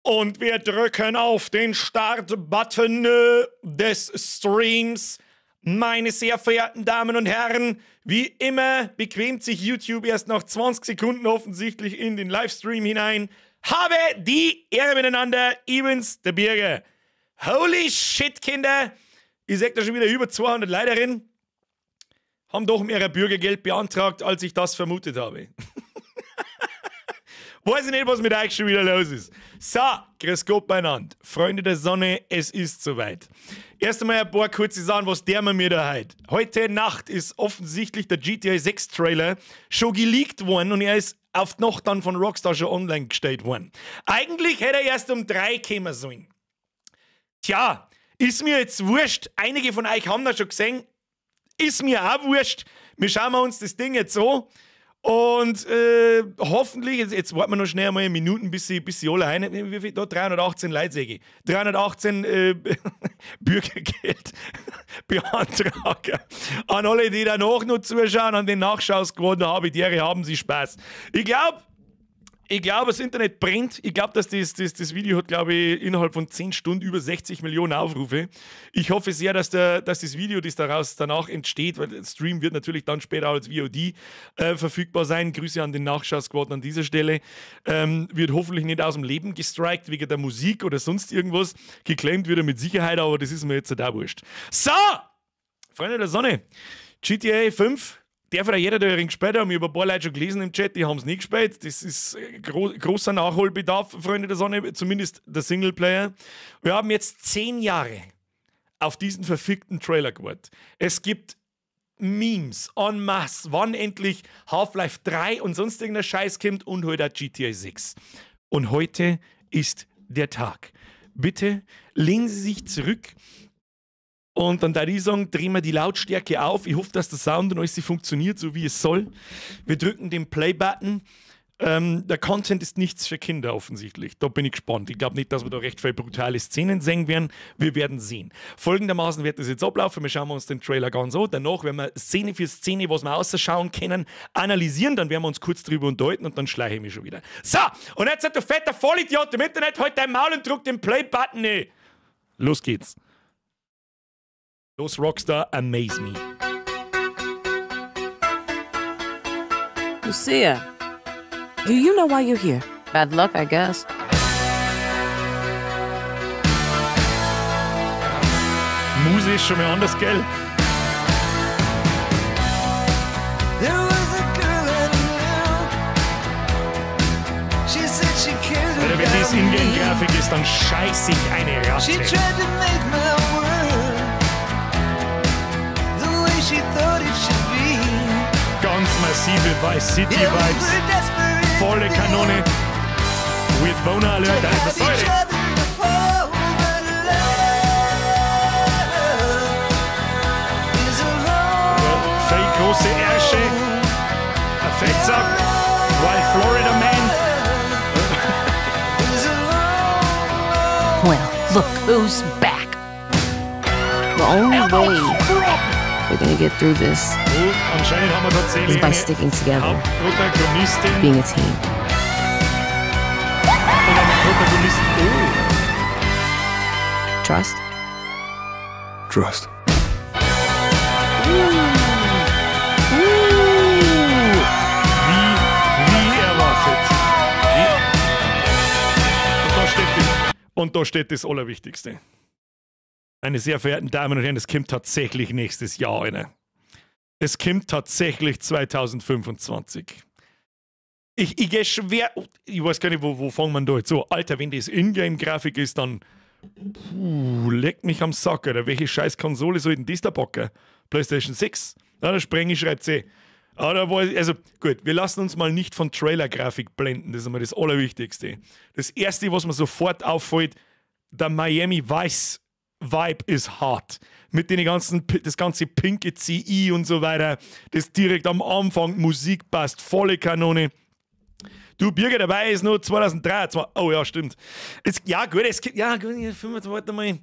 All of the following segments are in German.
Und wir drücken auf den Start-Button des Streams. Meine sehr verehrten Damen und Herren, wie immer bequemt sich YouTube erst nach 20 Sekunden offensichtlich in den Livestream hinein. Habe die Ehre miteinander, Evans der Birger. Holy shit, Kinder! Ihr seht da schon wieder über 200 Leute drin. Haben doch mehr Bürgergeld beantragt, als ich das vermutet habe. Weiß ich nicht, was mit euch schon wieder los ist. So, grüß Gott beieinander. Freunde der Sonne, es ist soweit. Erst einmal ein paar kurze Sachen, was der mir da heute. Heute Nacht ist offensichtlich der GTA 6 Trailer schon geleakt worden und er ist auf die Nacht dann von Rockstar schon online gestellt worden. Eigentlich hätte er erst um 3 kommen sollen. Tja, ist mir jetzt wurscht. Einige von euch haben das schon gesehen. Ist mir auch wurscht. Wir schauen uns das Ding jetzt so. Und hoffentlich, jetzt warten wir noch schnell mal Minuten, bis sie alle rein. Wie viel da? 318 Leute, sage ich. 318 Bürgergeld Beantrager. An alle, die danach noch zuschauen, an den Nachschausquoten habe ich die Ehre, haben sie Spaß. Ich glaube, das Internet brennt. Ich glaube, dass das Video hat, glaube ich, innerhalb von 10 Stunden über 60 Millionen Aufrufe. Ich hoffe sehr, dass das Video, das daraus danach entsteht, weil der Stream wird natürlich dann später auch als VOD verfügbar sein. Grüße an den Nachschausquad an dieser Stelle. Wird hoffentlich nicht aus dem Leben gestrikt wegen der Musik oder sonst irgendwas. Geclaimt wird er mit Sicherheit, aber das ist mir jetzt auch wurscht. So, Freunde der Sonne, GTA 5. Darf ja jeder, der gespielt hat, haben über ein paar Leute schon gelesen im Chat, die haben es nicht gespielt. Das ist großer Nachholbedarf, Freunde der Sonne, zumindest der Singleplayer. Wir haben jetzt 10 Jahre auf diesen verfickten Trailer gewartet. Es gibt Memes en masse, wann endlich Half-Life 3 und sonst irgendein Scheiß kommt und heute auch GTA 6. Und heute ist der Tag. Bitte lehnen Sie sich zurück. Und dann da ich sagen, drehen wir die Lautstärke auf. Ich hoffe, dass der Sound und alles funktioniert, so wie es soll. Wir drücken den Play-Button. Der Content ist nichts für Kinder offensichtlich. Da bin ich gespannt. Ich glaube nicht, dass wir da recht viele brutale Szenen sehen werden. Wir werden sehen. Folgendermaßen wird das jetzt ablaufen. Wir schauen uns den Trailer ganz an. Danach werden wir Szene für Szene, was wir ausschauen können, analysieren. Dann werden wir uns kurz drüber unterhalten und dann schleiche ich mich schon wieder. So, und jetzt hat der fette Vollidiot im Internet heute dein Maul und drückt den Play-Button. Los geht's. Los, Rockstar, amaze me. Lucia, do you know why you're here? Bad luck, I guess. Muse ist schon mal anders, gell? Alter, wenn das Ingame-Grafik ist, dann scheiß ich eine Ratte. Ganz massive Vice City Vibes. Volle Kanone. With Boner Alert. Was soll das? Fake große Ärsche. Perfekt sagt. While Florida Man. Well, look who's back. The only way we're gonna get through this Anscheinend haben wir tatsächlich is by sticking together, Hauptprotagonistin being a team. und einen Protagonisten. Trust? Trust. Wie erwartet. Und da steht das Allerwichtigste. Meine sehr verehrten Damen und Herren, es kommt tatsächlich nächstes Jahr eine. Es kommt tatsächlich 2025. Ich gehe schwer. Ich weiß gar nicht, wo fangen wir da jetzt so. Alter, wenn das Ingame-Grafik ist, dann. Leck mich am Sack, oder? Welche scheiß Konsole soll denn das da packen? PlayStation 6? Na, da spreng ich, schreibt sie. Also gut, wir lassen uns mal nicht von Trailer-Grafik blenden. Das ist einmal das Allerwichtigste. Das Erste, was mir sofort auffällt, der Miami Vice Vibe ist hart. Mit den ganzen, das ganze pinke CI und so weiter, das direkt am Anfang Musik passt, volle Kanone. Du, Birger, dabei ist nur 2023. Oh ja, stimmt. Ja, gut, ja, gut, 25, warte mal.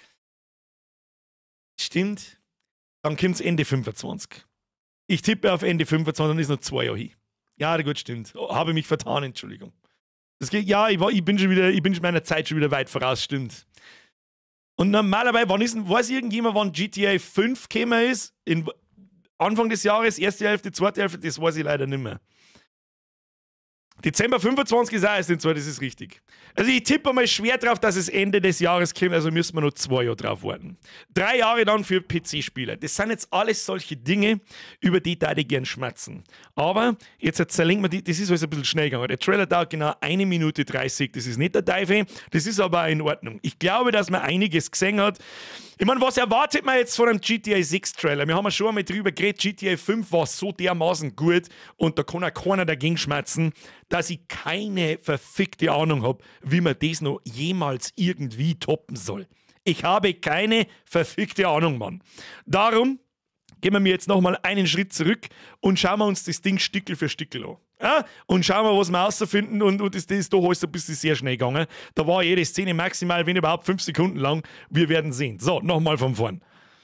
Stimmt. Dann kommt es Ende 25. Ich tippe auf Ende 25, dann ist noch 2 Jahre hin. Ja, gut, stimmt. Habe mich vertan, Entschuldigung. Das geht, ja, ich bin schon meiner Zeit schon wieder weit voraus, stimmt. Und normalerweise, weiß irgendjemand, wann GTA 5 gekommen ist? Anfang des Jahres, erste Hälfte, zweite Hälfte, das weiß ich leider nicht mehr. Dezember 25 ist auch erst in 2, das ist richtig. Also ich tippe mal schwer drauf, dass es Ende des Jahres kommt, also müssen wir noch 2 Jahre drauf warten. 3 Jahre dann für PC-Spieler. Das sind jetzt alles solche Dinge, über die da ich gern schmatzen. Aber jetzt zerlegen wir das ist alles ein bisschen schnell gegangen. Der Trailer dauert genau 1 Minute 30, das ist nicht der Teufel, das ist aber auch in Ordnung. Ich glaube, dass man einiges gesehen hat. Ich meine, was erwartet man jetzt von einem GTA 6 Trailer? Wir haben ja schon einmal drüber geredet, GTA 5 war so dermaßen gut und da kann auch keiner dagegen schmerzen, dass ich keine verfickte Ahnung habe, wie man das noch jemals irgendwie toppen soll. Ich habe keine verfickte Ahnung, Mann. Darum gehen wir jetzt nochmal einen Schritt zurück und schauen wir uns das Ding Stückel für Stückel an. Ja? Und schauen wir, was wir rausfinden. Und das ist doch alles ein bisschen sehr schnell gegangen. Da war jede Szene maximal, wenn überhaupt 5 Sekunden lang. Wir werden sehen. So, nochmal von vorn.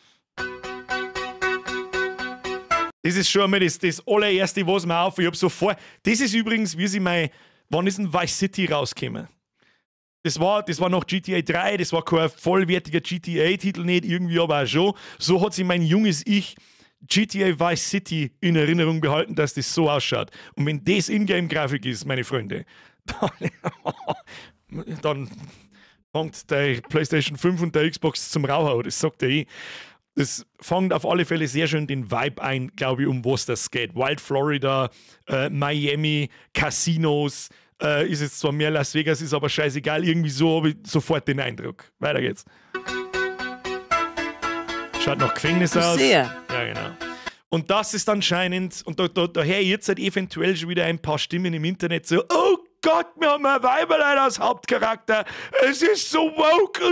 Das ist schon einmal das allererste, was mir auf. Ich habe sofort. Das ist übrigens, wie sie wann ist ein Vice City rausgekommen? Das war noch GTA 3, das war kein vollwertiger GTA-Titel, nicht irgendwie, aber auch schon. So hat sich mein junges Ich GTA Vice City in Erinnerung behalten, dass das so ausschaut. Und wenn das Ingame-Grafik ist, meine Freunde, dann fängt der PlayStation 5 und der Xbox zum Rauchhauen, das sagt er eh. Das fängt auf alle Fälle sehr schön den Vibe ein, glaube ich, um was das geht. Wild Florida, Miami, Casinos, ist jetzt zwar mehr Las Vegas, ist aber scheißegal, irgendwie so habe ich sofort den Eindruck. Weiter geht's. Schaut nach Gefängnis aus. Sehr. Ja, genau. Und das ist anscheinend, und daher jetzt halt eventuell schon wieder ein paar Stimmen im Internet so, oh Gott, wir haben ein Weiberlein als Hauptcharakter. Es ist so woke.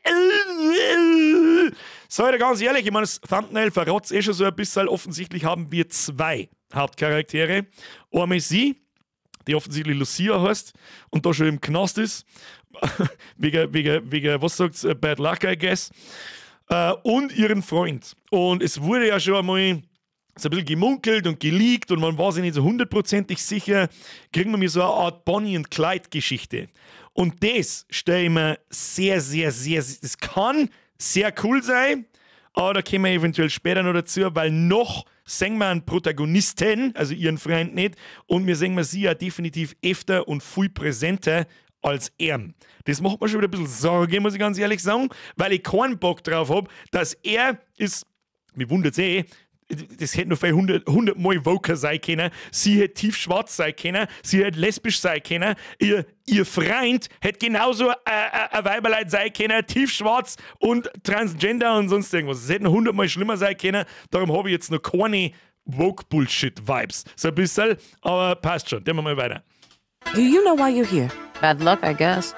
Seid ihr ganz ehrlich, ich meine, das Thumbnail verrät es eh schon so ein bisschen. Offensichtlich haben wir 2 Hauptcharaktere. Einmal sie, die offensichtlich Lucia heißt und da schon im Knast ist. wegen, was sagt's, Bad Luck, I guess. Und ihren Freund. Und es wurde ja schon einmal so ein bisschen gemunkelt und geleakt und man war sich nicht so hundertprozentig sicher, kriegen wir mir so eine Art Bonnie und Clyde-Geschichte. Und das stelle ich mir sehr, sehr, sehr, das kann sehr cool sein, aber da kommen wir eventuell später noch dazu, weil noch sehen wir einen Protagonisten, also ihren Freund nicht, und wir sehen sie ja definitiv öfter und viel präsenter als er. Das macht mir schon wieder ein bisschen Sorge, muss ich ganz ehrlich sagen, weil ich keinen Bock drauf habe, dass er ist, mich wundert es eh, das hätte noch vielleicht 100 Mal Woker sein können, sie hätte tiefschwarz sein können, sie hätte lesbisch sein können, ihr Freund hätte genauso ein Weiberleid sein können, tiefschwarz und Transgender und sonst irgendwas. Es hätte noch 100 Mal schlimmer sein können, darum habe ich jetzt noch keine Woke-Bullshit-Vibes. So ein bisschen, aber passt schon, gehen wir mal weiter. Do you know why you're here? Bad luck, I guess.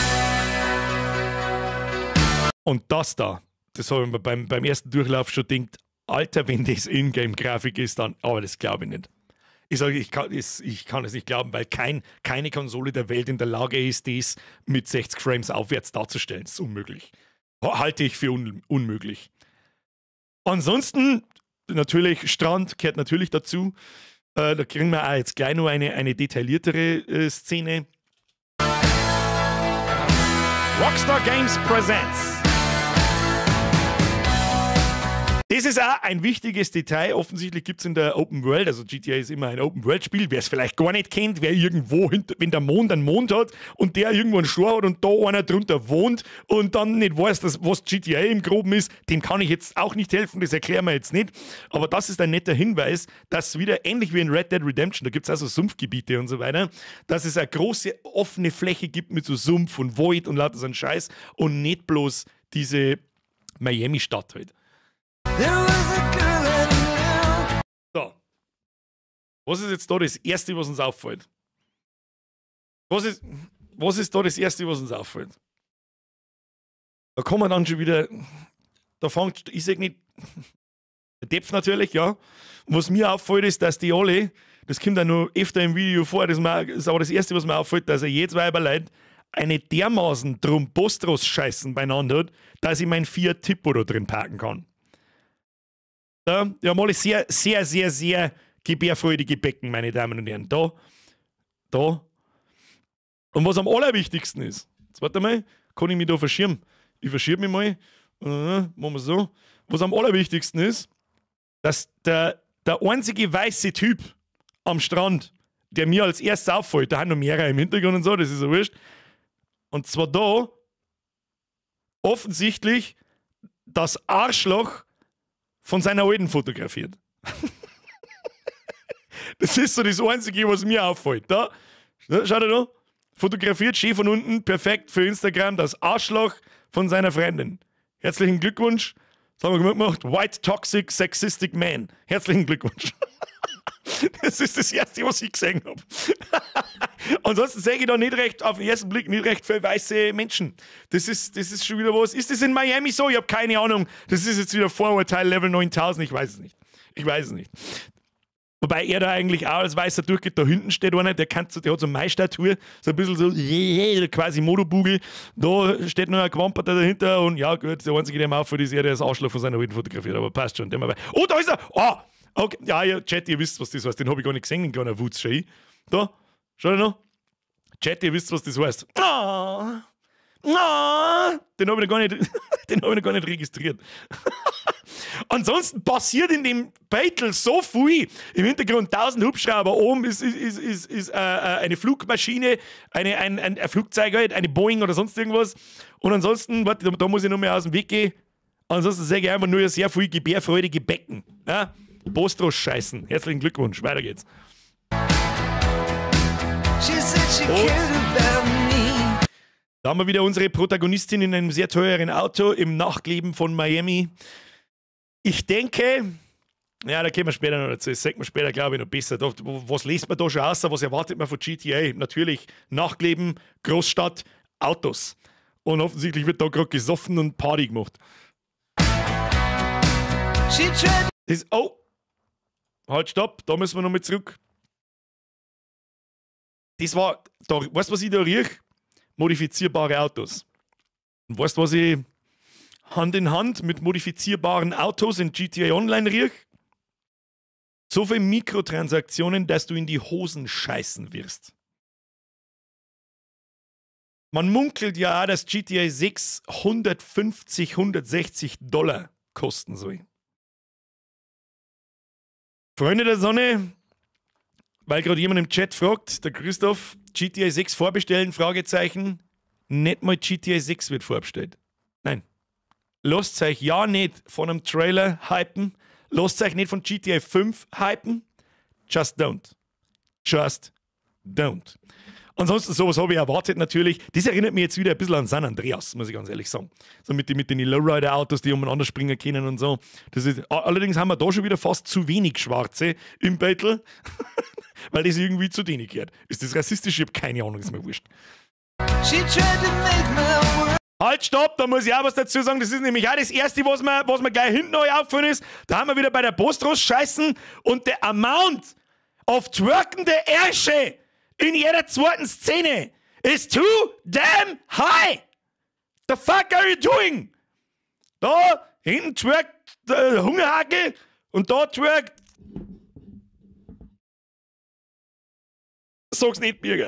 Und das da, das habe ich mir beim ersten Durchlauf schon gedacht, Alter, wenn das Ingame-Grafik ist, dann, aber das glaube ich nicht. Ich sage, ich kann es nicht glauben, weil keine Konsole der Welt in der Lage ist, das mit 60 Frames aufwärts darzustellen. Das ist unmöglich. Halte ich für unmöglich. Ansonsten, natürlich, Strand gehört natürlich dazu. Da kriegen wir auch jetzt gleich noch eine detailliertere Szene. Rockstar Games Presents. Das ist auch ein wichtiges Detail. Offensichtlich gibt es in der Open World, also GTA ist immer ein Open World Spiel, wer es vielleicht gar nicht kennt, wer irgendwo, wenn der Mond einen Mond hat und der irgendwo einen Schor hat und da einer drunter wohnt und dann nicht weiß, was GTA im Groben ist, dem kann ich jetzt auch nicht helfen, das erklären wir jetzt nicht. Aber das ist ein netter Hinweis, dass wieder ähnlich wie in Red Dead Redemption, da gibt es also Sumpfgebiete und so weiter, dass es eine große offene Fläche gibt mit so Sumpf und Void und lauter so einen Scheiß und nicht bloß diese Miami-Stadt halt. So. Was ist jetzt da das Erste, was uns auffällt? Was ist da das Erste, was uns auffällt? Da kommen wir dann schon wieder, da fängt, ich sag nicht, der Depf natürlich, ja. Und was mir auffällt, ist, dass die alle, das kommt dann noch öfter im Video vor, das ist aber das Erste, was mir auffällt, dass er jedes Weiberleid eine dermaßen Trumbostros-Scheißen beieinander hat, dass ich mein Fiat Tipo da drin parken kann. Da, die haben alle sehr, sehr, sehr, sehr gebärfreudige Becken, meine Damen und Herren. Da, Und was am allerwichtigsten ist, jetzt warte mal, kann ich mich da verschirmen? Ich verschirme mich mal. Machen wir so. Was am allerwichtigsten ist, dass der einzige weiße Typ am Strand, der mir als erstes auffällt, da haben noch mehrere im Hintergrund und so, das ist ja wurscht. Und zwar da offensichtlich das Arschloch von seiner Alten fotografiert. Das ist so das Einzige, was mir auffällt. Da, schau dir da. Fotografiert, schön von unten, perfekt für Instagram, das Arschloch von seiner Freundin. Herzlichen Glückwunsch. Das haben wir gut gemacht. White Toxic Sexistic Man. Herzlichen Glückwunsch. Das ist das Erste, was ich gesehen habe. Ansonsten sehe ich da nicht recht, auf den ersten Blick, nicht recht viele weiße Menschen. Das ist schon wieder was. Ist das in Miami so? Ich habe keine Ahnung. Das ist jetzt wieder Vorurteil Level 9000. Ich weiß es nicht. Wobei er da eigentlich auch als Weißer durchgeht. Da hinten steht einer, der hat so eine Mai-Statue, so ein bisschen so quasi Modobugel. Da steht noch ein Quamperter dahinter und ja, gut, der einzige, der mir auffällt, ist er, der das Arschloch von seiner Alten fotografiert. Aber passt schon. Oh, da ist er! Oh! Okay. Ja, Chat, ihr wisst, was das heißt. Den habe ich gar nicht gesehen, den kleinen Wutz-Schei. Da, schau dir noch. Chat, ihr wisst, was das heißt. Den habe ich noch gar nicht registriert. Ansonsten passiert in dem Beitel so viel. Im Hintergrund 1000 Hubschrauber, oben ist eine Flugmaschine, ein Flugzeug halt, eine Boeing oder sonst irgendwas. Und ansonsten, warte, da muss ich noch mehr aus dem Weg gehen. Ansonsten sage ich einfach nur sehr viel gebärfreudige Becken. Ja? Postros scheißen. Herzlichen Glückwunsch. Weiter geht's. Da haben wir wieder unsere Protagonistin in einem sehr teuren Auto im Nachtleben von Miami. Ich denke, ja, da kommen wir später noch dazu. Das sagt man später, glaube ich, noch besser. Was liest man da schon aus? Was erwartet man von GTA? Natürlich Nachtleben, Großstadt, Autos. Und offensichtlich wird da gerade gesoffen und Party gemacht. Oh, halt, stopp, da müssen wir nochmal zurück. Das war, da, weißt du, was ich da rieche? Modifizierbare Autos. Und weißt du, was ich Hand in Hand mit modifizierbaren Autos in GTA Online rieche? So viele Mikrotransaktionen, dass du in die Hosen scheißen wirst. Man munkelt ja auch, dass GTA 6 $150–160 kosten soll. Freunde der Sonne, weil gerade jemand im Chat fragt, der Christoph, GTA 6 vorbestellen, Fragezeichen, nicht mal GTA 6 wird vorbestellt. Nein. Lasst euch ja nicht von einem Trailer hypen, lasst euch nicht von GTA 5 hypen, just don't. Just don't. Ansonsten, sowas habe ich erwartet natürlich. Das erinnert mich jetzt wieder ein bisschen an San Andreas, muss ich ganz ehrlich sagen. So mit den Lowrider-Autos, die umeinander springen können und so. Das ist, allerdings haben wir da schon wieder fast zu wenig Schwarze im Battle, weil das irgendwie zu denen gehört. Ist das rassistisch? Ich habe keine Ahnung, ist mir wurscht. Halt, stopp, da muss ich auch was dazu sagen. Das ist nämlich auch das Erste, was mir gleich hinten euch auffallen ist. Da haben wir wieder bei der Postros scheißen und der Amount of twerkende Ärsche in jeder zweiten Szene is too damn high. The fuck are you doing? Da hinten twerkt der Hungerhackel und da twerkt. Sag's nicht, Birger.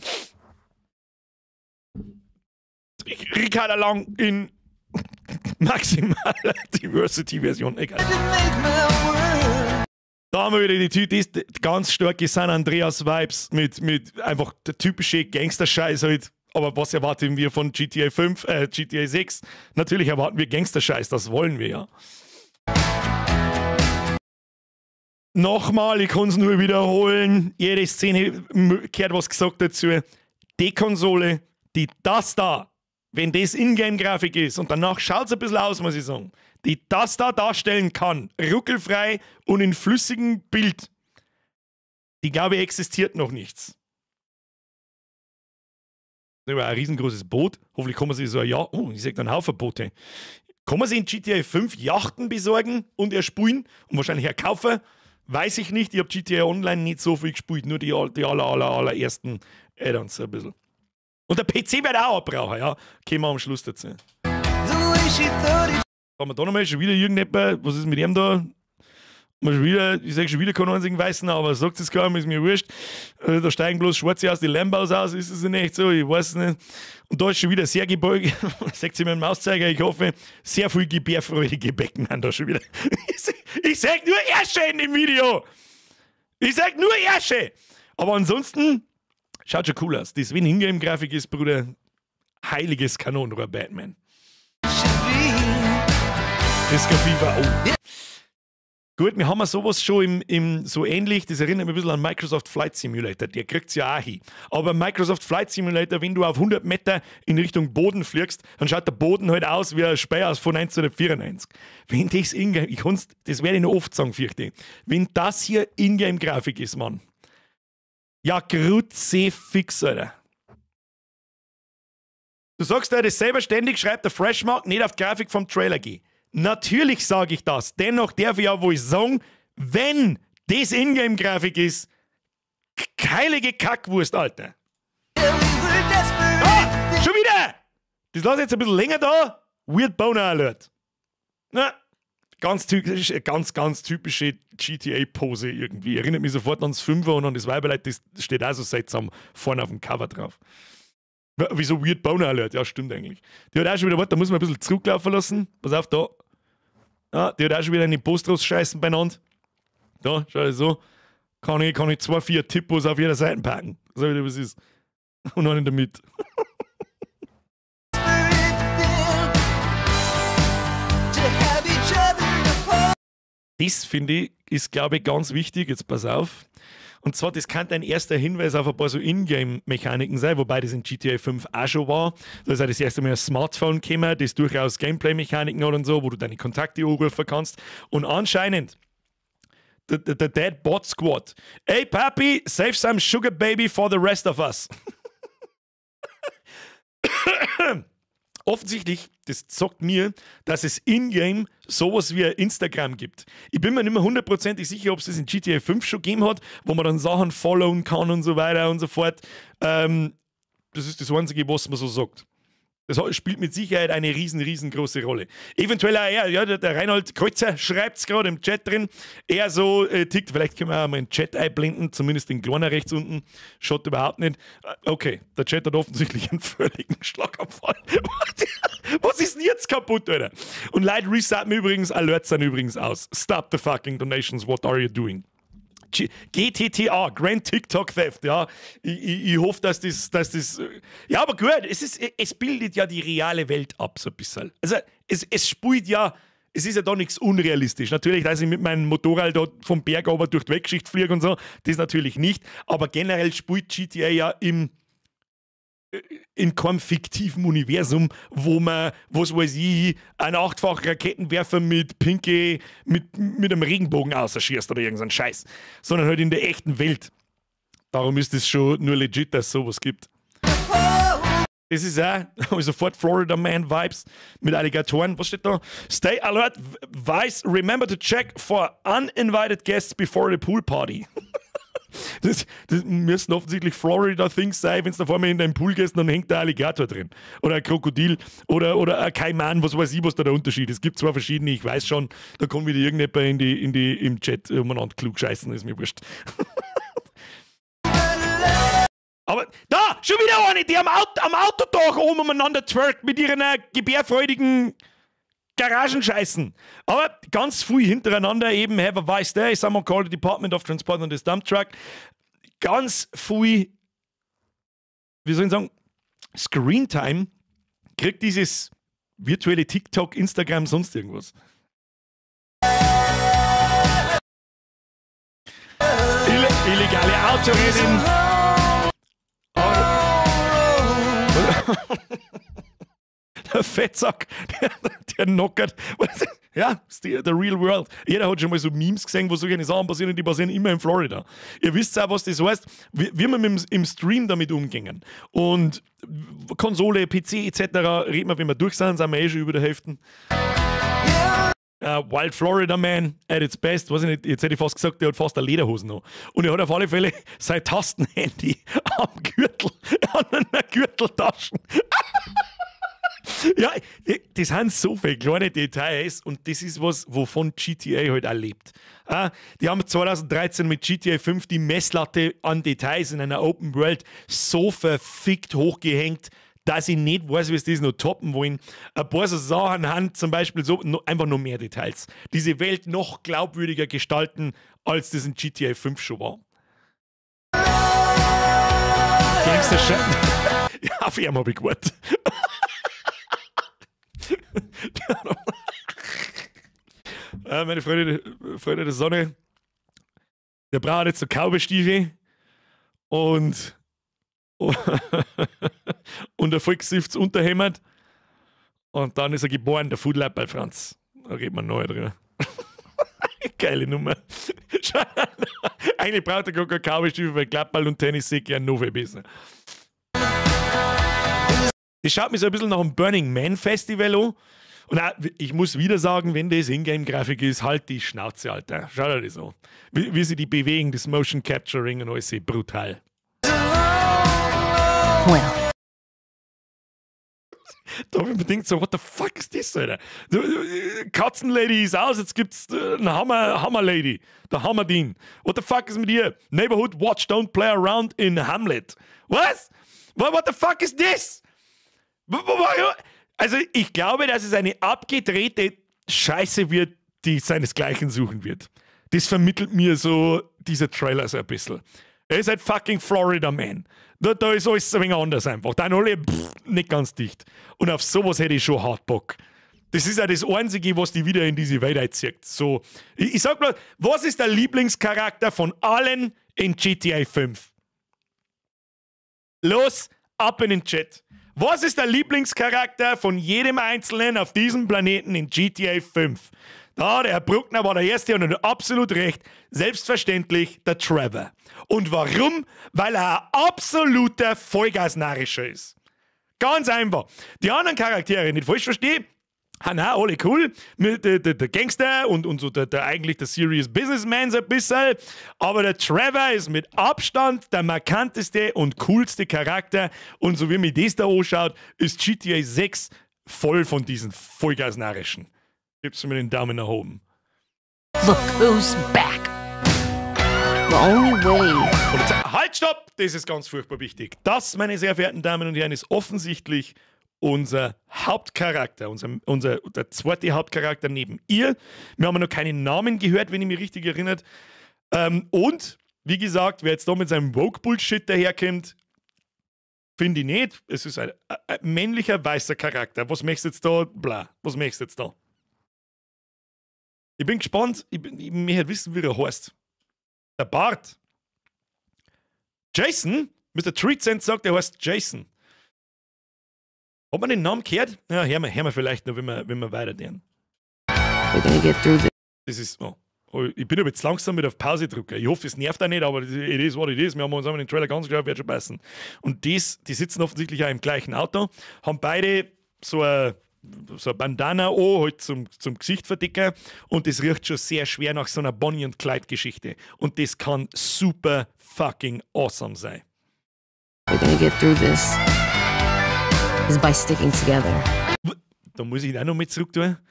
Ricarda Lang in maximaler Diversity-Version. Egal. Da haben wir wieder die ganz starke San Andreas-Vibes mit einfach der typische Gangster-Scheiß halt. Aber was erwarten wir von GTA 5, GTA 6? Natürlich erwarten wir Gangster-Scheiß, das wollen wir ja. Nochmal, ich kann es nur wiederholen. Jede Szene gehört was gesagt dazu. Die Konsole, die das da, wenn das Ingame-Grafik ist und danach schaut es ein bisschen aus, muss ich sagen, die das da darstellen kann, ruckelfrei und in flüssigem Bild, die glaube ich existiert noch nichts. Das war ein riesengroßes Boot. Hoffentlich kann man sich so ein Yacht. Oh, ich sehe da einen Haufen Boote. Kann man sich in GTA 5 Yachten besorgen und erspielen und wahrscheinlich erkaufen? Weiß ich nicht. Ich habe GTA Online nicht so viel gespielt, nur die allerersten Add-ons ein bisschen. Und der PC wird auch abbrauchen, ja. Kommen wir am Schluss dazu. Haben wir da nochmal schon wieder irgendjemand, was ist mit ihm da? Ich sage schon wieder keinen einzigen Weißen, aber sagt es kaum, ist mir wurscht. Da steigen bloß Schwarze aus die Lambos aus, ist es nicht so, ich weiß es nicht. Und da ist schon wieder sehr gebeugt, sagt sie mit dem Mauszeiger, ich hoffe, sehr viel gebärfreudige Becken haben da schon wieder. Ich sag nur Ärsche in dem Video! Ich sag nur Ärsche! Aber ansonsten, schaut schon cool aus. Das Win-Ingame-Grafik ist, Bruder, heiliges Kanonenrohr Batman. Disco Fever, oh. Gut, wir haben sowas schon im so ähnlich, das erinnert mich ein bisschen an Microsoft Flight Simulator, der kriegt es ja auch hin. Aber Microsoft Flight Simulator, wenn du auf 100 Meter in Richtung Boden fliegst, dann schaut der Boden halt aus wie ein Speer aus von 1994. Wenn das Ingame, das werde ich noch oft sagen, fürchte ich, wenn das hier Ingame-Grafik ist, Mann. Ja, grütze fix, Alter. Du sagst ja das selber ständig, schreibt der Freshmark, nicht auf die Grafik vom Trailer gehen. Natürlich sage ich das. Dennoch darf ich ja wohl sagen, wenn das Ingame-Grafik ist, heilige Kackwurst, Alter. Ah, schon wieder! Das lasse ich jetzt ein bisschen länger da. Weird Boner Alert. Na, ganz typische GTA-Pose irgendwie. Erinnert mich sofort ans Fünfer und an das Weiberleit, das steht auch so seltsam vorne auf dem Cover drauf. Wieso Weird Boner Alert? Ja, stimmt eigentlich. Die hat auch schon wieder, warte, da muss man ein bisschen zurücklaufen lassen. Pass auf, da. Ja, die hat auch schon wieder eine Post rausscheißen beieinander. Da, schau dir so. Kann ich 2, 4 Tippos auf jeder Seite packen. So wie das ist. Und noch in der Mitte. Das, finde ich, ist, glaube ich, ganz wichtig. Jetzt pass auf. Und zwar, das kann ein erster Hinweis auf ein paar so Ingame-Mechaniken sein, wobei das in GTA 5 auch schon war. Da ist auch das erste Mal ein Smartphone gekommen, das durchaus Gameplay-Mechaniken hat und so, wo du deine Kontakte anrufen kannst. Und anscheinend, der Dead Bot Squad. Hey Papi, save some sugar baby for the rest of us. Offensichtlich, das sagt mir, dass es in-game sowas wie Instagram gibt. Ich bin mir nicht mehr hundertprozentig sicher, ob es das in GTA 5 schon gegeben hat, wo man dann Sachen followen kann und so weiter und so fort. Das ist das Einzige, was man so sagt. Das spielt mit Sicherheit eine riesengroße Rolle. Eventuell auch er, ja, der Reinhold Kreuzer schreibt es gerade im Chat drin. Er so tickt, vielleicht können wir auch mal den Chat einblenden, zumindest den kleinen rechts unten. Schaut überhaupt nicht. Okay, der Chat hat offensichtlich einen völligen Schlaganfall. Was ist denn jetzt kaputt, Alter? Und Leute resetten übrigens, Alerts sind übrigens aus. Stop the fucking donations, what are you doing? GTTA, Grand TikTok Theft, ja. Ich hoffe, dass das. Ja, aber gut, es bildet ja die reale Welt ab, so ein bisschen. Also, es spielt ja. Es ist ja da nichts unrealistisch. Natürlich, dass ich mit meinem Motorrad da vom Berg aber durch die Wegschicht fliege und so, das natürlich nicht. Aber generell spielt GTA ja in keinem fiktiven Universum, wo man, was weiß ich, einen 8-fachen Raketenwerfer mit einem Regenbogen ausschießt oder irgendeinen Scheiß. Sondern halt in der echten Welt. Darum ist es schon nur legit, dass es sowas gibt. Das ist auch sofort Florida Man Vibes mit Alligatoren. Was steht da? Stay alert, Vice, remember to check for uninvited guests before the pool party. Das müssen offensichtlich Florida-Things sein, wenn du da vor mir in deinem Pool gehst, dann hängt der Alligator drin. Oder ein Krokodil oder ein Kaiman, was weiß ich, was da der Unterschied ist. Es gibt zwar verschiedene, ich weiß schon, da kommt wieder irgendjemand im Chat umeinander klug scheißen, ist mir wurscht. Aber da, schon wieder eine, die am Autodach oben umeinander twerkt mit ihren gebärfreudigen Garagenscheißen. Aber ganz viel hintereinander eben, have a vice day, someone called the Department of Transport on this dump truck. Ganz viel, wie soll ich sagen, Screentime kriegt dieses virtuelle TikTok, Instagram, sonst irgendwas. Illegale Autorennen. Der Fettsack, der knockert. Ja, der Real World. Jeder hat schon mal so Memes gesehen, wo solche Sachen passieren und die passieren immer in Florida. Ihr wisst auch, was das heißt, wie wir im Stream damit umgehen. Und Konsole, PC etc. reden wir, wenn wir durch sind wir schon über der Hälfte. Wild Florida Man at its best. Weiß ich nicht, jetzt hätte ich fast gesagt, der hat fast eine Lederhose noch. Und er hat auf alle Fälle sein Tastenhandy am Gürtel, an einer Gürteltasche. Ja, das sind so viele kleine Details und das ist was, wovon GTA halt auch lebt. Die haben 2013 mit GTA 5 die Messlatte an Details in einer Open World so verfickt hochgehängt, dass ich nicht weiß, wie sie das noch toppen wollen. Ein paar so Sachen haben zum Beispiel so einfach noch mehr Details. Diese Welt noch glaubwürdiger gestalten, als das in GTA 5 schon war. Gangster Schatten. Ja, auf ihn habe ich gewartet. Meine Freunde der Sonne, der braucht jetzt so Kaubestiefel und ein vollgesiftes Unterhemd und dann ist er geboren, der Foodlab bei Franz. Da geht man neu drüber. Geile Nummer. Eigentlich braucht er gar keine Kaubestiefel, weil Klappball und Tennis sehe ich gerne noch viel besser. Das schaut mich so ein bisschen nach einem Burning Man Festival an. Und auch, ich muss wieder sagen, wenn das Ingame-Grafik ist, halt die Schnauze, Alter. Schau dir das an. Wie sie die bewegen, das Motion Capturing und alles, brutal. Well. Da habe ich mir gedacht, so, what the fuck ist das, Alter? Katzenlady ist aus, jetzt gibt's eine Hammer-Lady. Der Hammerdin. What the fuck ist mit ihr? Neighborhood Watch, don't play around in Hamlet. Was? What the fuck ist das? Also ich glaube, dass es eine abgedrehte Scheiße wird, die seinesgleichen suchen wird. Das vermittelt mir so dieser Trailer so ein bisschen. Er ist halt fucking Florida Man. Da ist alles ein wenig anders einfach. Da alle nicht ganz dicht. Und auf sowas hätte ich schon hart Bock. Das ist ja das Einzige, was die wieder in diese Welt einzieht. So, ich sag mal, was ist der Lieblingscharakter von allen in GTA 5? Los, ab in den Chat. Was ist der Lieblingscharakter von jedem Einzelnen auf diesem Planeten in GTA 5? Da, der Herr Bruckner war der Erste und hat absolut recht. Selbstverständlich der Trevor. Und warum? Weil er ein absoluter Vollgasnarischer ist. Ganz einfach. Die anderen Charaktere, nicht falsch verstehen, haben auch alle cool. Der Gangster und so der eigentlich der Serious Businessman so ein bisschen. Aber der Trevor ist mit Abstand der markanteste und coolste Charakter. Und so wie mir das da anschaut, ist GTA 6 voll von diesen Vollgasnarischen. Gibst du mir den Daumen nach oben. Look who's back. The only way. Und jetzt, halt, stopp! Das ist ganz furchtbar wichtig. Das, meine sehr verehrten Damen und Herren, ist offensichtlich unser Hauptcharakter, der zweite Hauptcharakter neben ihr. Wir haben noch keinen Namen gehört, wenn ich mich richtig erinnert. Und, wie gesagt, wer jetzt da mit seinem Woke-Bullshit daherkommt, finde ich nicht. Es ist ein männlicher, weißer Charakter. Was möchtest du jetzt da? Was möchtest du jetzt da? Ich bin gespannt. Ich möchte wissen, wie er heißt. Der Bart. Jason? Mr. Treatcent sagt, er heißt Jason. Hat man den Namen gehört? Ja, hören wir vielleicht noch, wenn wir weitergehen. We're gonna get through this. Das ist. Oh, ich bin aber jetzt langsam mit auf Pause drücken. Ich hoffe, es nervt auch nicht, aber it is what it is. Wir haben uns den Trailer ganz geschaut, wird schon passen. Und die sitzen offensichtlich auch im gleichen Auto, haben beide so ein Bandana an, halt zum Gesicht verdecken. Und das riecht schon sehr schwer nach so einer Bonnie und Clyde-Geschichte. Und das kann super fucking awesome sein. We're gonna get through this is by sticking together. Da muss ich ihn auch noch mit zurück tun.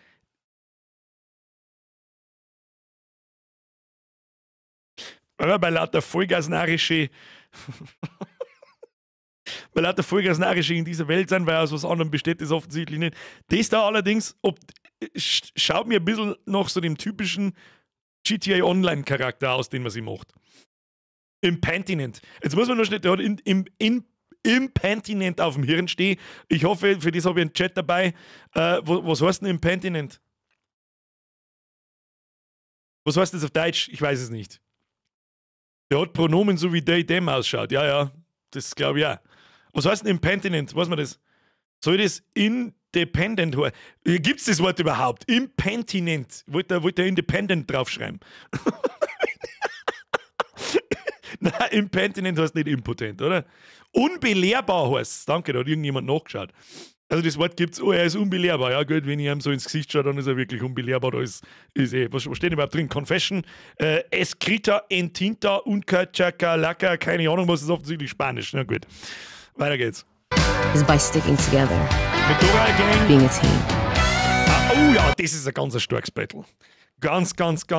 Bei lauter Vollgasnarische in dieser Welt sind, weil aus was anderem besteht das offensichtlich nicht. Das da allerdings schaut mir ein bisschen nach so dem typischen GTA Online-Charakter aus, den man sie macht. Impentinent. Jetzt muss man noch schnell, der hat Impentinent auf dem Hirn stehen. Ich hoffe, für das habe ich einen Chat dabei. Was heißt denn Impentinent? Was heißt das auf Deutsch? Ich weiß es nicht. Der hat Pronomen, so wie they, them ausschaut. Ja, das glaube ich auch. Was heißt denn Impentinent? Weiß man das? Soll das Independent heißen? Gibt es das Wort überhaupt? Impentinent. Wollte er Independent draufschreiben? Nein, Impentinent heißt nicht impotent, oder? Unbelehrbar heißt es. Danke, da hat irgendjemand nachgeschaut. Also das Wort gibt es, er ist unbelehrbar. Ja gut, wenn ich ihm so ins Gesicht schaue, dann ist er wirklich unbelehrbar. Da ist was steht überhaupt drin? Confession, escrita en tinta uncachaca laca, keine Ahnung, was ist offensichtlich Spanisch. Na gut, weiter geht's. Is by sticking together. Motorrad Gang. being a team. Oh ja, das ist ein ganz starkes Battle. Ganz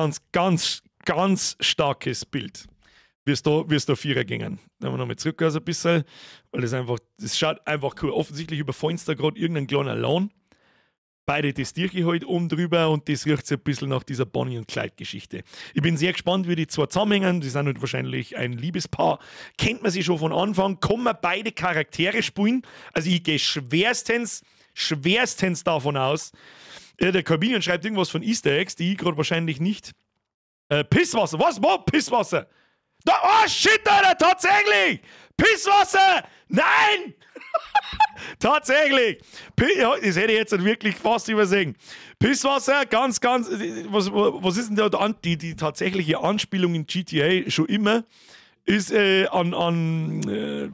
starkes Bild. Wirst du Vierer gingen. Da haben wir nochmal zurück ein bisschen, weil das schaut einfach cool. Offensichtlich überfallen da gerade irgendeinen kleinen Lawn. Beide testiere ich halt oben drüber und das riecht sich ein bisschen nach dieser Bonnie und Clyde-Geschichte. Ich bin sehr gespannt, wie die zwei zusammenhängen. Die sind halt wahrscheinlich ein Liebespaar. Kennt man sie schon von Anfang? Kann man beide Charaktere spielen? Also ich gehe schwerstens davon aus. Der Corbinian schreibt irgendwas von Easter Eggs, die ich gerade wahrscheinlich nicht. Pisswasser. Was war Pisswasser? Oh shit, Alter, tatsächlich! Pisswasser! Nein! Tatsächlich! Ja, das hätte ich jetzt wirklich fast übersehen. Pisswasser, ganz, was ist denn da die tatsächliche Anspielung in GTA schon immer? Ist an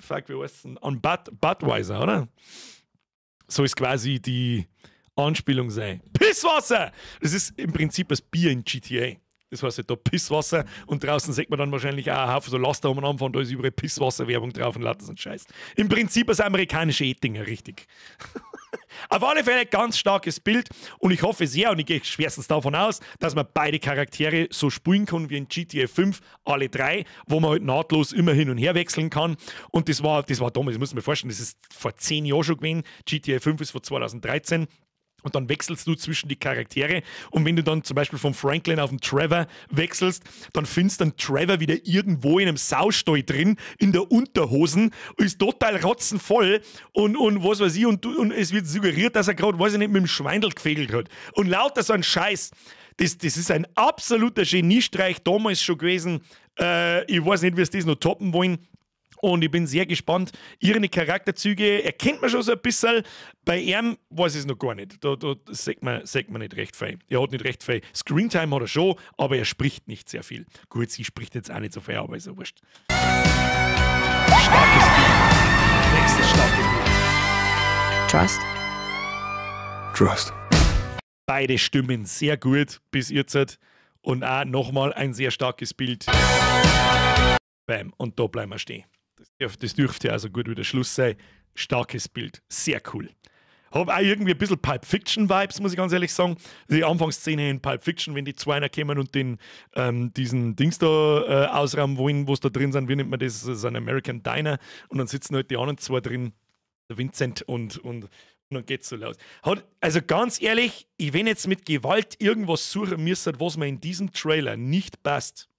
Budweiser, oder? So ist quasi die Anspielung sein. Pisswasser! Das ist im Prinzip das Bier in GTA. Das heißt halt da Pisswasser und draußen sieht man dann wahrscheinlich auch einen Haufen so Laster am Anfang, da ist überall Pisswasser-Werbung drauf und lauter so ein Scheiß. Im Prinzip das amerikanische Ettinger, richtig. Auf alle Fälle ganz starkes Bild und ich hoffe sehr und ich gehe schwerstens davon aus, dass man beide Charaktere so spielen kann wie in GTA 5, alle drei, wo man halt nahtlos immer hin und her wechseln kann und das war damals, ich muss mir vorstellen, das ist vor 10 Jahren schon gewesen, GTA 5 ist von 2013. Und dann wechselst du zwischen die Charaktere. Und wenn du dann zum Beispiel vom Franklin auf den Trevor wechselst, dann findest du den Trevor wieder irgendwo in einem Saustall drin, in der Unterhosen, ist total rotzenvoll und was weiß ich. Und es wird suggeriert, dass er gerade, weiß ich nicht, mit dem Schweindel gefegelt hat. Und lauter so ein Scheiß. Das ist ein absoluter Geniestreich damals schon gewesen. Ich weiß nicht, wie es das noch toppen wollen. Und ich bin sehr gespannt. Ihre Charakterzüge erkennt man schon so ein bisschen. Bei ihm weiß ich es noch gar nicht. Da sagt man nicht recht viel. Er hat nicht recht viel. Screentime hat er schon, aber er spricht nicht sehr viel. Gut, sie spricht jetzt auch nicht so viel, aber ist ja wurscht. Starkes Bild. Nächstes starkes Bild. Trust. Trust. Beide stimmen sehr gut bis jetzt. Und auch nochmal ein sehr starkes Bild. Bam. Und da bleiben wir stehen. Das dürfte also gut wieder Schluss sein. Starkes Bild. Sehr cool. Habe auch irgendwie ein bisschen Pulp Fiction-Vibes, muss ich ganz ehrlich sagen. Die Anfangsszene in Pulp Fiction, wenn die zwei kommen und diesen Dings da ausrauben wollen, wo es da drin sind, wie nennt man das? Das ist ein American Diner. Und dann sitzen halt die anderen zwei drin, der Vincent und dann geht's so los. Also ganz ehrlich, wenn jetzt mit Gewalt irgendwas suchen müsste, was mir in diesem Trailer nicht passt,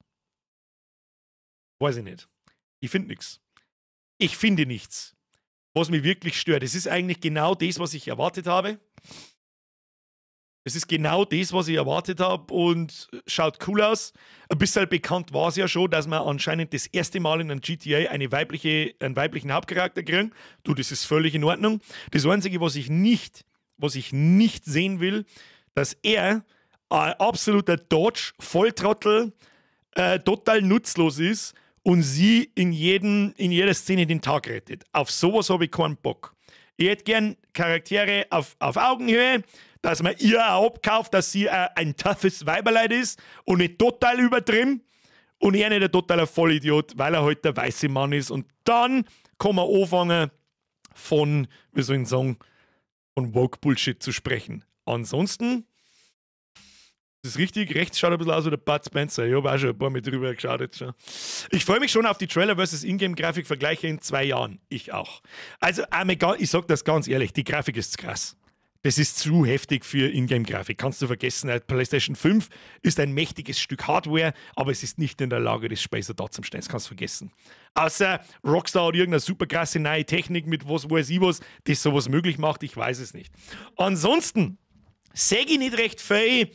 weiß ich nicht. Ich finde nichts. Ich finde nichts, was mich wirklich stört. Es ist eigentlich genau das, was ich erwartet habe. Es ist genau das, was ich erwartet habe und schaut cool aus. Ein bisschen bekannt war es ja schon, dass man anscheinend das erste Mal in einem GTA einen weiblichen Hauptcharakter kriegen. Du, das ist völlig in Ordnung. Das Einzige, was ich nicht sehen will, dass er ein absoluter Dodge, Volltrottel, total nutzlos ist und sie in jeder Szene den Tag rettet. Auf sowas habe ich keinen Bock. Ich hätte gern Charaktere auf Augenhöhe, dass man ihr auch abkauft, dass sie ein toughes Weiberleid ist und nicht total übertrieben und er nicht ein totaler Vollidiot, weil er halt der weiße Mann ist. Und dann kann man anfangen von, wie soll ich sagen, von Woke-Bullshit zu sprechen. Ansonsten das ist richtig, rechts schaut ein bisschen aus wie der Bud Spencer. Ich habe auch schon ein paar Mal drüber geschaut jetzt schon. Ich freue mich schon auf die Trailer versus Ingame-Grafik-Vergleiche in 2 Jahren. Ich auch. Also, ich sage das ganz ehrlich, die Grafik ist krass. Das ist zu heftig für Ingame-Grafik. Kannst du vergessen, PlayStation 5 ist ein mächtiges Stück Hardware, aber es ist nicht in der Lage, das Spacer da zum Stellen. Das kannst du vergessen. Außer Rockstar hat irgendeine super krasse neue Technik mit was weiß ich was, das sowas möglich macht. Ich weiß es nicht. Ansonsten sehe ich nicht recht viel.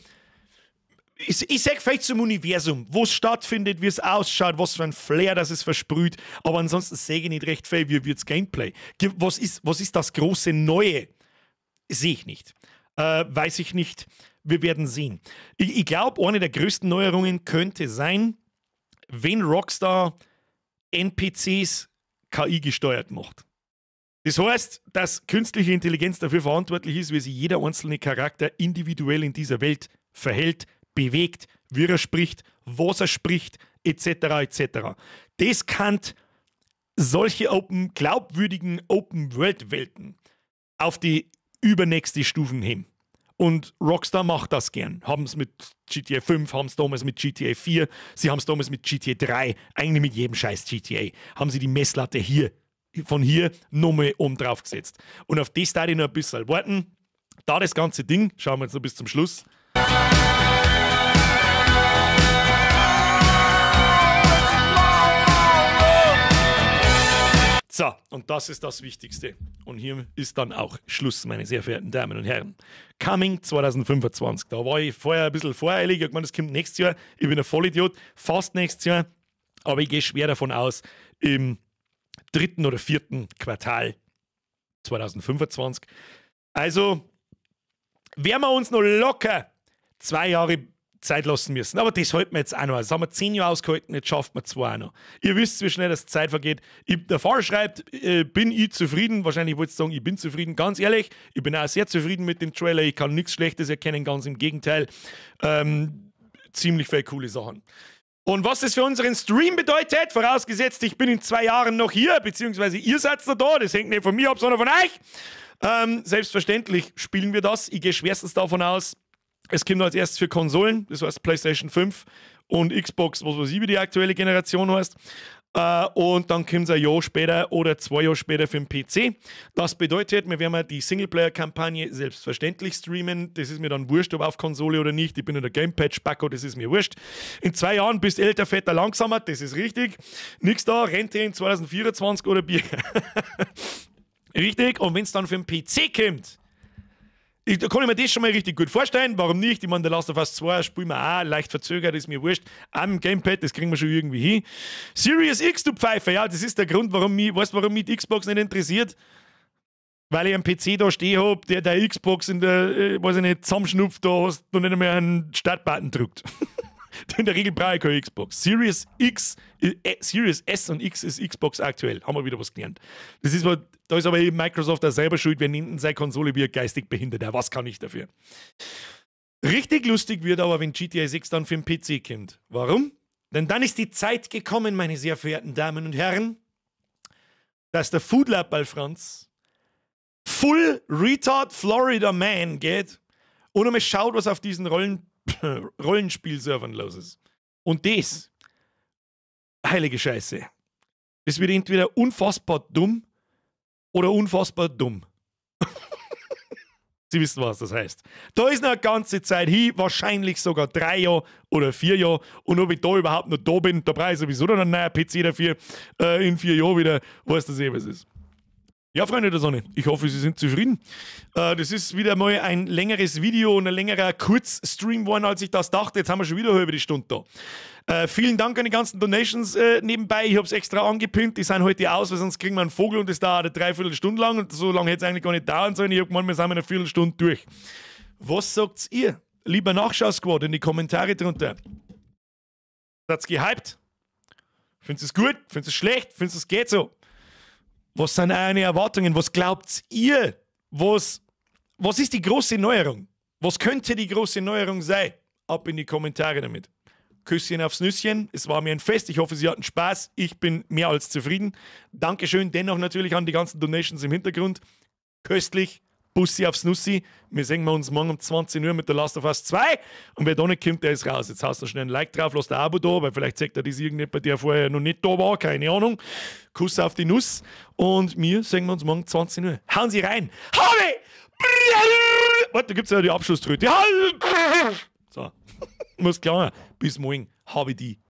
Ich sage vielleicht zum Universum, wo es stattfindet, wie es ausschaut, was für ein Flair das es versprüht, aber ansonsten sehe ich nicht recht viel, wie wird's Gameplay. Was ist das große Neue? Sehe ich nicht. Weiß ich nicht. Wir werden sehen. Ich glaube, eine der größten Neuerungen könnte sein, wenn Rockstar NPCs KI gesteuert macht. Das heißt, dass künstliche Intelligenz dafür verantwortlich ist, wie sich jeder einzelne Charakter individuell in dieser Welt verhält, bewegt, wie er spricht, was er spricht, etc. etc. Das kann solche glaubwürdigen Open-World-Welten auf die übernächste Stufen heben. Und Rockstar macht das gern. Haben es mit GTA 5, haben es damals mit GTA 4, sie haben es damals mit GTA 3, eigentlich mit jedem scheiß GTA. Haben sie die Messlatte von hier nochmal oben drauf gesetzt. Und auf das darf ich noch ein bisschen warten. Da das ganze Ding, schauen wir jetzt noch bis zum Schluss. So, und das ist das Wichtigste. Und hier ist dann auch Schluss, meine sehr verehrten Damen und Herren. Coming 2025. Da war ich vorher ein bisschen voreilig. Ich meine, das kommt nächstes Jahr. Ich bin ein Vollidiot. Fast nächstes Jahr. Aber ich gehe schwer davon aus, im 3. oder 4. Quartal 2025. Also werden wir uns noch locker 2 Jahre Zeit lassen müssen. Aber das halten wir jetzt auch noch. Das haben wir 10 Jahre ausgehalten, jetzt schafft man 2 auch noch. Ihr wisst, wie schnell das Zeit vergeht. Der Fahrer schreibt, bin ich zufrieden? Wahrscheinlich wollte ich sagen, ich bin zufrieden. Ganz ehrlich, ich bin auch sehr zufrieden mit dem Trailer. Ich kann nichts Schlechtes erkennen, ganz im Gegenteil. Ziemlich viele coole Sachen. Und was das für unseren Stream bedeutet, vorausgesetzt, ich bin in 2 Jahren noch hier, beziehungsweise ihr seid noch da, das hängt nicht von mir ab, sondern von euch. Selbstverständlich spielen wir das. Ich gehe schwerstens davon aus, es kommt als erstes für Konsolen, das heißt PlayStation 5 und Xbox, was weiß ich, wie die aktuelle Generation heißt. Und dann kommt es ein Jahr später oder 2 Jahre später für den PC. Das bedeutet, wir werden die Singleplayer-Kampagne selbstverständlich streamen. Das ist mir dann wurscht, ob auf Konsole oder nicht. Ich bin in der Gamepad-Spacko, das ist mir wurscht. In 2 Jahren bist älter, fetter, langsamer, das ist richtig. Nix da, Rente in 2024 oder Bier. Richtig, und wenn es dann für den PC kommt, da kann ich mir das schon mal richtig gut vorstellen. Warum nicht? Ich meine, der Last of Us 2 spielen wir auch leicht verzögert, ist mir wurscht. Am Gamepad, das kriegen wir schon irgendwie hin. Series X, du Pfeife, ja, das ist der Grund, warum mich die Xbox nicht interessiert. Weil ich einen PC da stehen habe, der Xbox in der, weiß ich nicht, zusammenschnupft, da hast du nicht mehr einen Startbutton drückt. In der Regel brauche ich keine Xbox. Series S und X ist Xbox aktuell. Haben wir wieder was gelernt. Da ist aber eben Microsoft auch selber schuld, wir nennen seine Konsole wie ein geistig Behinderter. Was kann ich dafür? Richtig lustig wird aber, wenn GTA 6 dann für den PC kommt. Warum? Denn dann ist die Zeit gekommen, meine sehr verehrten Damen und Herren, dass der Foodlab Franz Full Retard Florida Man geht und einmal schaut, was auf diesen Rollenspielservern los ist. Und das, heilige Scheiße, das wird entweder unfassbar dumm oder unfassbar dumm. Sie wissen, was das heißt. Da ist noch eine ganze Zeit hin, wahrscheinlich sogar 3 Jahre oder 4 Jahre. Und ob ich da überhaupt noch da bin, da brauche ich sowieso noch einen neuen PC dafür. In 4 Jahren wieder, weiß das was ist. Ja, Freunde der Sonne, ich hoffe, Sie sind zufrieden. Das ist wieder mal ein längeres Video und ein längerer Kurzstream geworden, als ich das dachte. Jetzt haben wir schon wieder über die Stunde da. Vielen Dank an die ganzen Donations nebenbei. Ich habe es extra angepinnt. Die sind heute aus, weil sonst kriegen wir einen Vogel und das dauert eine Dreiviertelstunde lang. Und so lange hätte es eigentlich gar nicht dauern sollen. Ich habe gemeint, wir sind eine Viertelstunde durch. Was sagt ihr? Lieber Nachschau-Squad in die Kommentare drunter. Seid ihr gehypt? Findest du es gut? Findest du es schlecht? Findest du es geht so? Was sind eure Erwartungen? Was glaubt ihr? Was ist die große Neuerung? Was könnte die große Neuerung sein? Ab in die Kommentare damit. Küsschen aufs Nüsschen. Es war mir ein Fest. Ich hoffe, Sie hatten Spaß. Ich bin mehr als zufrieden. Dankeschön dennoch natürlich an die ganzen Donations im Hintergrund. Köstlich. Bussi aufs Nussi. Wir sehen uns morgen um 20 Uhr mit der Last of Us 2. Und wer da nicht kommt, der ist raus. Jetzt hast du schnell ein Like drauf, lass ein Abo da, weil vielleicht sagt er das irgendjemand, der vorher noch nicht da war. Keine Ahnung. Kuss auf die Nuss. Und wir sehen uns morgen 20 Uhr. Hauen Sie rein. Habe! Warte, da gibt es ja die Abschlusströte. So. Muss klar. Bis morgen. Habe die.